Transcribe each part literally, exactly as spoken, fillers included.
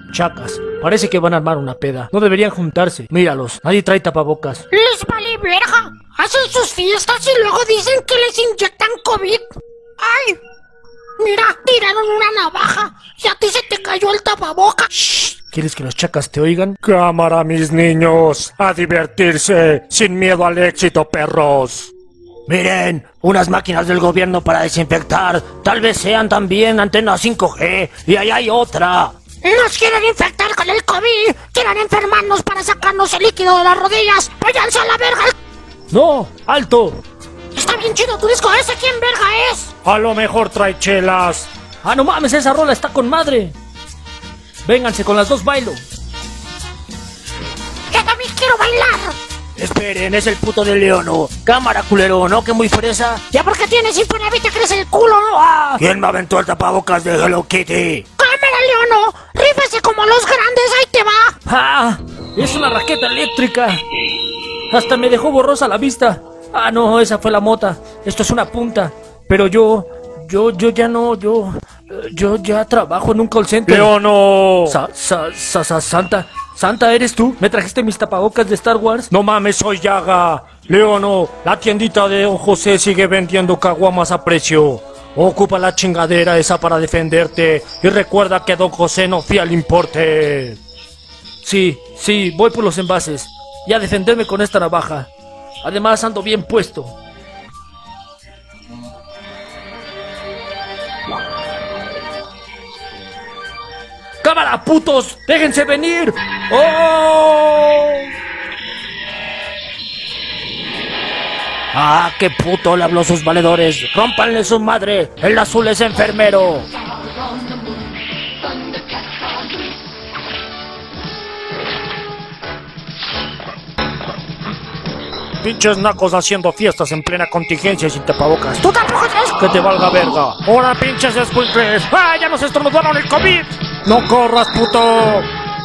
Chacas, parece que van a armar una peda. No deberían juntarse. Míralos, nadie trae tapabocas. Les vale verga. Hacen sus fiestas y luego dicen que les inyectan COVID. ¡Ay! Mira, tiraron una navaja y a ti se te cayó el tapabocas. Shh. ¿Quieres que los chacas te oigan? Cámara, mis niños, a divertirse, sin miedo al éxito, perros. Miren, unas máquinas del gobierno para desinfectar. Tal vez sean también antenas cinco G. Y ahí hay otra. Nos quieren infectar con el COVID. Quieren enfermarnos para sacarnos el líquido de las rodillas. Váyanse a la verga. No, alto. Está bien chido tu disco ese. ¿Quién verga es? A lo mejor trae chelas. Ah, no mames, esa rola está con madre. Vénganse, con las dos bailo. Yo también quiero bailar. Esperen, es el puto de Leono. Cámara, culero, ¿no? Que muy fresa. Ya porque tienes Infonavit te crece el culo. ¡Ah! ¿Quién me aventó el tapabocas de Hello Kitty? Cámara, Leono. Rífese como los grandes, ahí te va. ¡Ah! Es una raqueta eléctrica. Hasta me dejó borrosa la vista. Ah, no, esa fue la mota. Esto es una punta. Pero yo, yo, yo ya no, yo, yo ya trabajo en un call center. Leono. Sa, sa, sa, sa, Santa, Santa, ¿eres tú? ¿Me trajiste mis tapabocas de Star Wars? No mames, soy Yaga. Leono, la tiendita de Don José sigue vendiendo caguamas a precio. Ocupa la chingadera esa para defenderte. Y recuerda que Don José no fía al importe. Sí, sí, voy por los envases. Y a defenderme con esta navaja. Además ando bien puesto. ¡Cámara, putos! ¡Déjense venir! ¡Oh! ¡Ah, qué puto! Le habló a sus valedores. ¡Rómpanle su madre! ¡El azul es enfermero! Pinches nacos haciendo fiestas en plena contingencia y sin tapabocas. ¿Tú tampoco traes? Que te valga verga. ¡Hola, pinches escuincles! ¡Ah, ya nos estornudaron el COVID! ¡No corras, puto!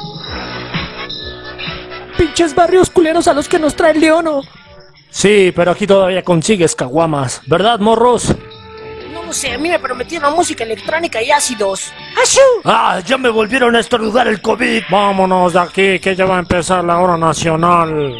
Pinches barrios culeros a los que nos trae el Leono. Sí, pero aquí todavía consigues caguamas, ¿verdad, morros? No lo sé, a mí me prometieron música electrónica y ácidos. ¡Ashú! ¡Ah, ya me volvieron a estornudar el COVID! Vámonos de aquí, que ya va a empezar la hora nacional.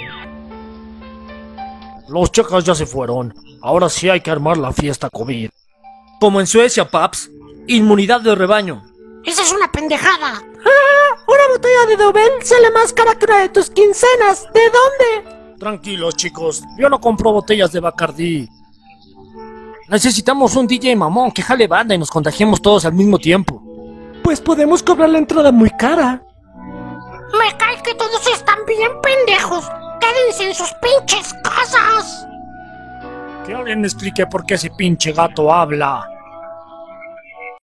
Los chacas ya se fueron. Ahora sí hay que armar la fiesta COVID. Como en Suecia, paps. Inmunidad de rebaño. Esa es una pendejada. Ah, una botella de Dobel sale más cara que una de tus quincenas. ¿De dónde? Tranquilos, chicos. Yo no compro botellas de Bacardí. Necesitamos un D J mamón que jale banda y nos contagiemos todos al mismo tiempo. Pues podemos cobrar la entrada muy cara. Me cae que todos están bien pendejos. Quédense en sus pinches casas. Que alguien me explique por qué ese pinche gato habla.